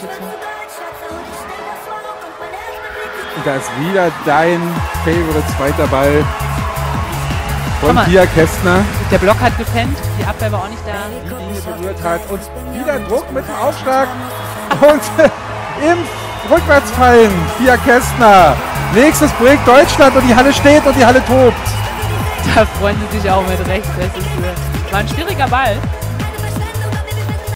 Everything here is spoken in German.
Unterstützung. Und da ist wieder dein Favorite zweiter Ball von Pia Kästner. Der Block hat gepennt, die Abwehr war auch nicht da. Die Linie berührt hat und wieder Druck mit dem Aufschlag und im Rückwärtsfallen Pia Kästner. Nächstes Break Deutschland und die Halle steht und die Halle tobt. Da freuen sie sich auch mit Recht. Das ist, war ein schwieriger Ball.